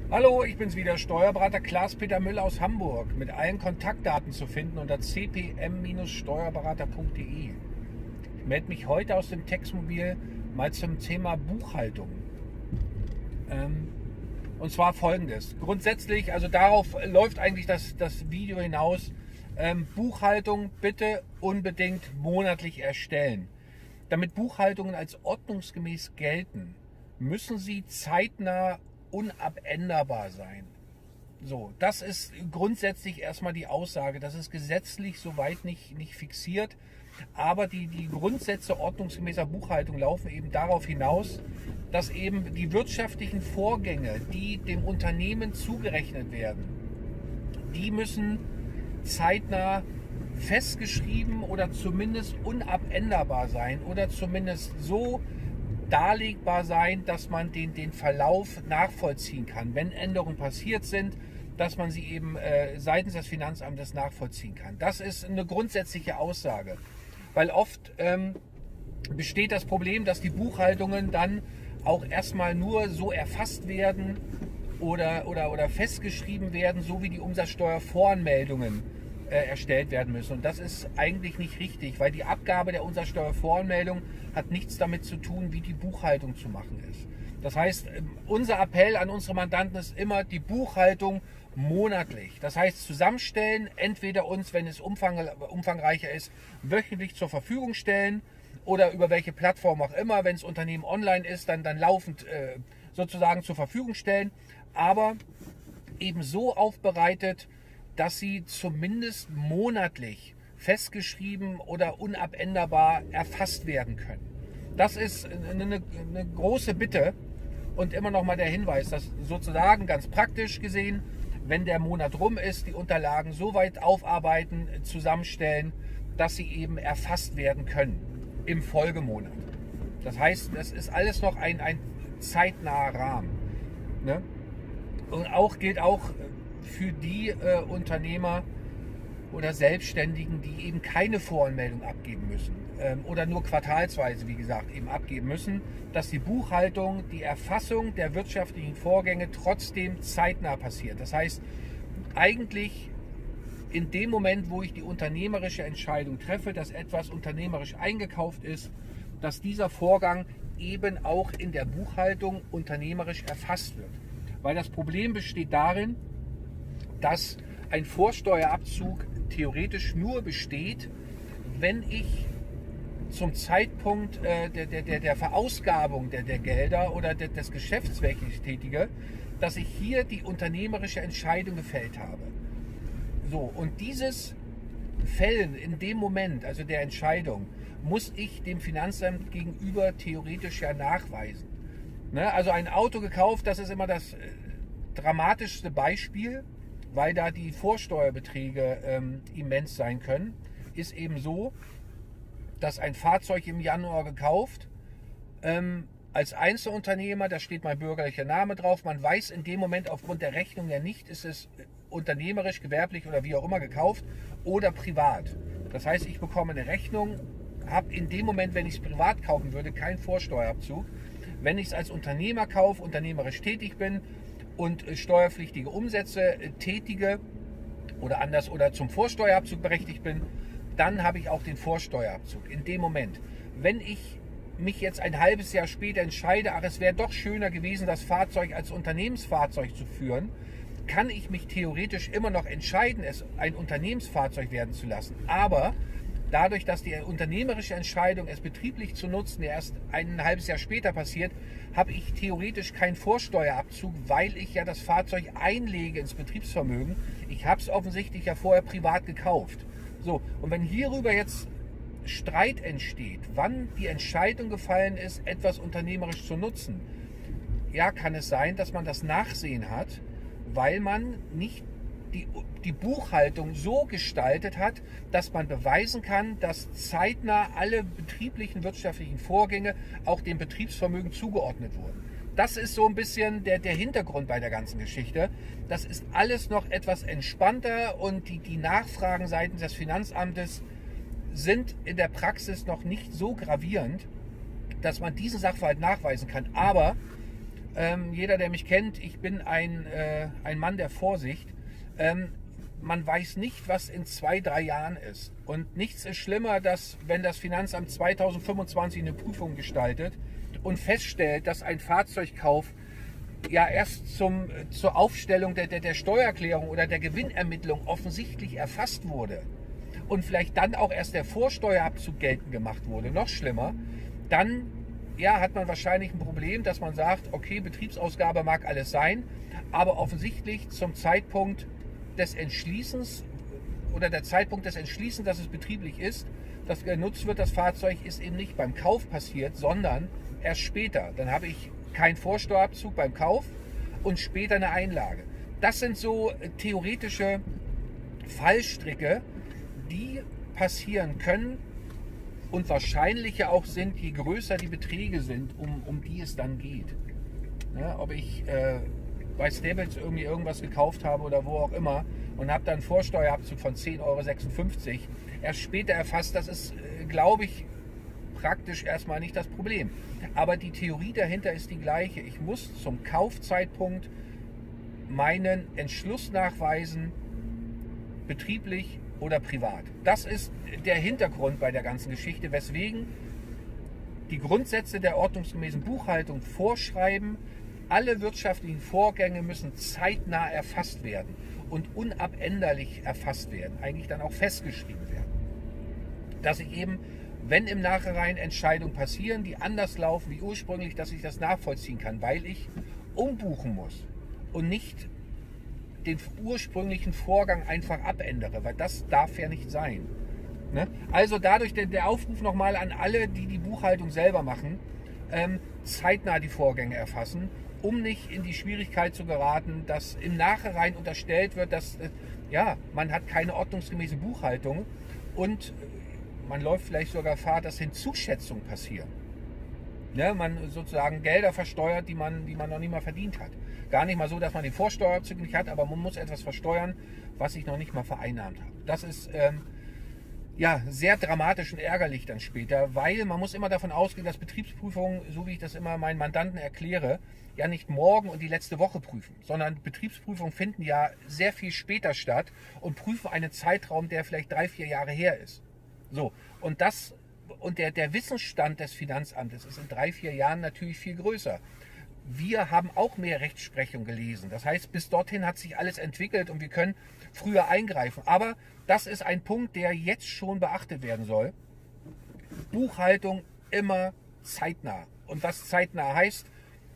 Hallo, ich bin's wieder, Steuerberater Klaas-Peter Müller aus Hamburg, mit allen Kontaktdaten zu finden unter cpm-steuerberater.de. Ich melde mich heute aus dem Textmobil mal zum Thema Buchhaltung. Und zwar folgendes. Grundsätzlich, also darauf läuft eigentlich das Video hinaus. Buchhaltung bitte unbedingt monatlich erstellen. Damit Buchhaltungen als ordnungsgemäß gelten, müssen sie zeitnah unabänderbar sein. So, das ist grundsätzlich erstmal die Aussage. Das ist gesetzlich soweit nicht fixiert. Aber die Grundsätze ordnungsgemäßer Buchhaltung laufen eben darauf hinaus, dass eben die wirtschaftlichen Vorgänge, die dem Unternehmen zugerechnet werden, die müssen zeitnah festgeschrieben oder zumindest unabänderbar sein oder zumindest so darlegbar sein, dass man den Verlauf nachvollziehen kann. Wenn Änderungen passiert sind, dass man sie eben seitens des Finanzamtes nachvollziehen kann. Das ist eine grundsätzliche Aussage, weil oft besteht das Problem, dass die Buchhaltungen dann auch erstmal nur so erfasst werden oder festgeschrieben werden, so wie die Umsatzsteuervoranmeldungen erstellt werden müssen. Und das ist eigentlich nicht richtig, weil die Abgabe der Umsatzsteuervoranmeldung hat nichts damit zu tun, wie die Buchhaltung zu machen ist. Das heißt, unser Appell an unsere Mandanten ist immer die Buchhaltung monatlich. Das heißt, zusammenstellen, entweder uns, wenn es umfangreicher ist, wöchentlich zur Verfügung stellen oder über welche Plattform auch immer, wenn das Unternehmen online ist, dann laufend sozusagen zur Verfügung stellen, aber eben so aufbereitet, dass sie zumindest monatlich festgeschrieben oder unabänderbar erfasst werden können. Das ist eine große Bitte und immer noch mal der Hinweis, dass sozusagen ganz praktisch gesehen, wenn der Monat rum ist, die Unterlagen so weit aufarbeiten, zusammenstellen, dass sie eben erfasst werden können im Folgemonat. Das heißt, das ist alles noch ein zeitnaher Rahmen. Ne? Und gilt auch für die Unternehmer oder Selbstständigen, die eben keine Voranmeldung abgeben müssen oder nur quartalsweise, wie gesagt, eben abgeben müssen, dass die Buchhaltung, die Erfassung der wirtschaftlichen Vorgänge trotzdem zeitnah passiert. Das heißt, eigentlich in dem Moment, wo ich die unternehmerische Entscheidung treffe, dass etwas unternehmerisch eingekauft ist, dass dieser Vorgang eben auch in der Buchhaltung unternehmerisch erfasst wird. Weil das Problem besteht darin, dass ein Vorsteuerabzug theoretisch nur besteht, wenn ich zum Zeitpunkt der Verausgabung der Gelder oder des Geschäfts, welches ich tätige, dass ich hier die unternehmerische Entscheidung gefällt habe. So, und dieses Fällen in dem Moment, also der Entscheidung, muss ich dem Finanzamt gegenüber theoretisch ja nachweisen. Ne? Also ein Auto gekauft, das ist immer das dramatischste Beispiel, weil da die Vorsteuerbeträge immens sein können, ist eben so, dass ein Fahrzeug im Januar gekauft, als Einzelunternehmer, da steht mein bürgerlicher Name drauf, man weiß in dem Moment aufgrund der Rechnung ja nicht, ist es unternehmerisch, gewerblich oder wie auch immer gekauft oder privat. Das heißt, ich bekomme eine Rechnung, habe in dem Moment, wenn ich es privat kaufen würde, keinen Vorsteuerabzug. Wenn ich es als Unternehmer kaufe, unternehmerisch tätig bin, und steuerpflichtige Umsätze tätige oder zum Vorsteuerabzug berechtigt bin, dann habe ich auch den Vorsteuerabzug in dem Moment. Wenn ich mich jetzt ein halbes Jahr später entscheide, ach, es wäre doch schöner gewesen, das Fahrzeug als Unternehmensfahrzeug zu führen, kann ich mich theoretisch immer noch entscheiden, es ein Unternehmensfahrzeug werden zu lassen. Aber dadurch, dass die unternehmerische Entscheidung, es betrieblich zu nutzen, erst ein halbes Jahr später passiert, habe ich theoretisch keinen Vorsteuerabzug, weil ich ja das Fahrzeug einlege ins Betriebsvermögen. Ich habe es offensichtlich ja vorher privat gekauft. So, und wenn hierüber jetzt Streit entsteht, wann die Entscheidung gefallen ist, etwas unternehmerisch zu nutzen, ja, kann es sein, dass man das Nachsehen hat, weil man nicht die Buchhaltung so gestaltet hat, dass man beweisen kann, dass zeitnah alle betrieblichen wirtschaftlichen Vorgänge auch dem Betriebsvermögen zugeordnet wurden. Das ist so ein bisschen der Hintergrund bei der ganzen Geschichte. Das ist alles noch etwas entspannter und die Nachfragen seitens des Finanzamtes sind in der Praxis noch nicht so gravierend, dass man diesen Sachverhalt nachweisen kann. Aber Jeder, der mich kennt, ich bin ein Mann der Vorsicht. Man weiß nicht, was in 2, 3 Jahren ist. Und nichts ist schlimmer, dass wenn das Finanzamt 2025 eine Prüfung gestaltet und feststellt, dass ein Fahrzeugkauf ja erst zur Aufstellung der Steuererklärung oder der Gewinnermittlung offensichtlich erfasst wurde und vielleicht dann auch erst der Vorsteuerabzug geltend gemacht wurde, noch schlimmer, dann ja, hat man wahrscheinlich ein Problem, dass man sagt, okay, Betriebsausgabe mag alles sein, aber offensichtlich zum Zeitpunkt des Entschließens oder der Zeitpunkt des Entschließens, dass es betrieblich ist, dass genutzt wird, das Fahrzeug, ist eben nicht beim Kauf passiert, sondern erst später. Dann habe ich keinen Vorsteuerabzug beim Kauf und später eine Einlage. Das sind so theoretische Fallstricke, die passieren können und wahrscheinlicher auch sind, je größer die Beträge sind, um die es dann geht. Ja, ob ich bei Stables irgendwie irgendwas gekauft habe oder wo auch immer und habe dann einen Vorsteuerabzug von 10,56 Euro erst später erfasst, das ist, glaube ich, praktisch erstmal nicht das Problem. Aber die Theorie dahinter ist die gleiche. Ich muss zum Kaufzeitpunkt meinen Entschluss nachweisen, betrieblich oder privat. Das ist der Hintergrund bei der ganzen Geschichte, weswegen die Grundsätze der ordnungsgemäßen Buchhaltung vorschreiben, alle wirtschaftlichen Vorgänge müssen zeitnah erfasst werden und unabänderlich erfasst werden, eigentlich dann auch festgeschrieben werden. Dass ich eben, wenn im Nachhinein Entscheidungen passieren, die anders laufen wie ursprünglich, dass ich das nachvollziehen kann, weil ich umbuchen muss und nicht den ursprünglichen Vorgang einfach abändere, weil das darf ja nicht sein. Ne? Also dadurch der Aufruf nochmal an alle, die die Buchhaltung selber machen, zeitnah die Vorgänge erfassen, um nicht in die Schwierigkeit zu geraten, dass im Nachhinein unterstellt wird, dass ja, man hat keine ordnungsgemäße Buchhaltung und man läuft vielleicht sogar Gefahr, dass Hinzuschätzungen passieren. Ja, man sozusagen Gelder versteuert, die man noch nicht mal verdient hat. Gar nicht mal so, dass man den Vorsteuerabzug nicht hat, aber man muss etwas versteuern, was ich noch nicht mal vereinnahmt habe. Das ist ja, sehr dramatisch und ärgerlich dann später, weil man muss immer davon ausgehen, dass Betriebsprüfungen, so wie ich das immer meinen Mandanten erkläre, ja nicht morgen und die letzte Woche prüfen, sondern Betriebsprüfungen finden ja sehr viel später statt und prüfen einen Zeitraum, der vielleicht 3, 4 Jahre her ist. So, und der Wissensstand des Finanzamtes ist in 3, 4 Jahren natürlich viel größer. Wir haben auch mehr Rechtsprechung gelesen. Das heißt, bis dorthin hat sich alles entwickelt und wir können früher eingreifen. Aber das ist ein Punkt, der jetzt schon beachtet werden soll. Buchhaltung immer zeitnah. Und was zeitnah heißt,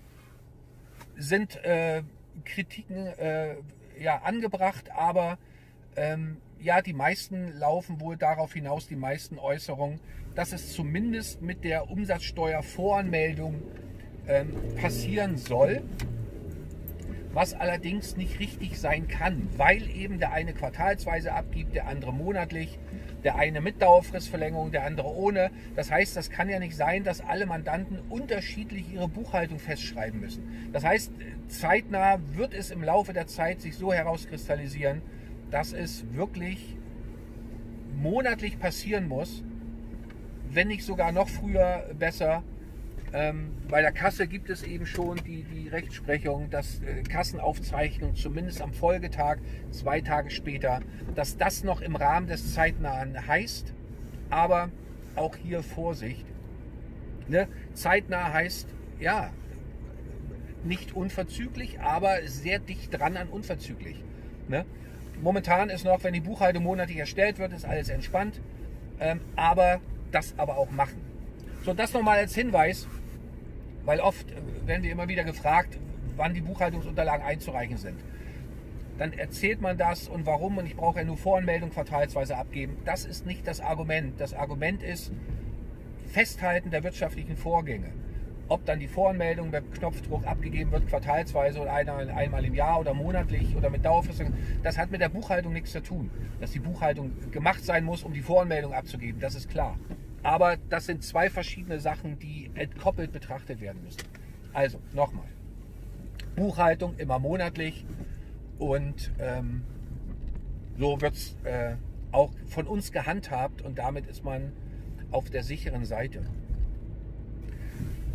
sind Kritiken ja, angebracht, aber ja, die meisten laufen wohl darauf hinaus, die meisten Äußerungen, dass es zumindest mit der Umsatzsteuervoranmeldung passieren soll, was allerdings nicht richtig sein kann, weil eben der eine quartalsweise abgibt, der andere monatlich, der eine mit Dauerfristverlängerung, der andere ohne. Das heißt, das kann ja nicht sein, dass alle Mandanten unterschiedlich ihre Buchhaltung festschreiben müssen. Das heißt, zeitnah wird es im Laufe der Zeit sich so herauskristallisieren, dass es wirklich monatlich passieren muss, wenn nicht sogar noch früher besser. Bei der Kasse gibt es eben schon die Rechtsprechung, dass Kassenaufzeichnung zumindest am Folgetag, 2 Tage später, dass das noch im Rahmen des Zeitnahen heißt, aber auch hier Vorsicht. Ne? Zeitnah heißt, ja, nicht unverzüglich, aber sehr dicht dran an unverzüglich. Ne? Momentan ist noch, wenn die Buchhaltung monatlich erstellt wird, ist alles entspannt, aber das aber auch machen. So, das nochmal als Hinweis, weil oft werden wir immer wieder gefragt, wann die Buchhaltungsunterlagen einzureichen sind. Dann erzählt man das und warum und ich brauche ja nur Voranmeldung quartalsweise abgeben. Das ist nicht das Argument. Das Argument ist Festhalten der wirtschaftlichen Vorgänge. Ob dann die Voranmeldung mit Knopfdruck abgegeben wird, quartalsweise oder einmal im Jahr oder monatlich oder mit Dauerfrist, das hat mit der Buchhaltung nichts zu tun. Dass die Buchhaltung gemacht sein muss, um die Voranmeldung abzugeben, das ist klar. Aber das sind 2 verschiedene Sachen, die entkoppelt betrachtet werden müssen. Also, nochmal. Buchhaltung immer monatlich und so wird es auch von uns gehandhabt und damit ist man auf der sicheren Seite.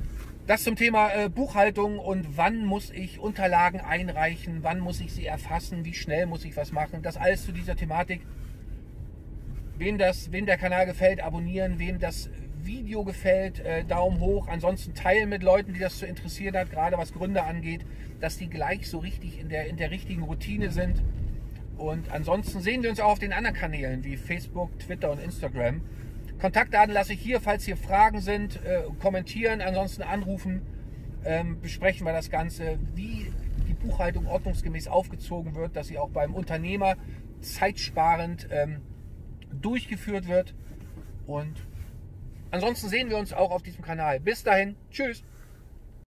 Das zum Thema Buchhaltung und wann muss ich Unterlagen einreichen, wann muss ich sie erfassen, wie schnell muss ich was machen. Das alles zu dieser Thematik. Wem der Kanal gefällt, abonnieren. Wem das Video gefällt, Daumen hoch. Ansonsten teilen mit Leuten, die das zu interessieren hat, gerade was Gründe angeht, dass die gleich so richtig in der richtigen Routine sind. Und ansonsten sehen wir uns auch auf den anderen Kanälen wie Facebook, Twitter und Instagram. Kontaktdaten lasse ich hier, falls hier Fragen sind, kommentieren, ansonsten anrufen, besprechen wir das Ganze, wie die Buchhaltung ordnungsgemäß aufgezogen wird, dass sie auch beim Unternehmer zeitsparend durchgeführt wird. Und ansonsten sehen wir uns auch auf diesem Kanal. Bis dahin, tschüss!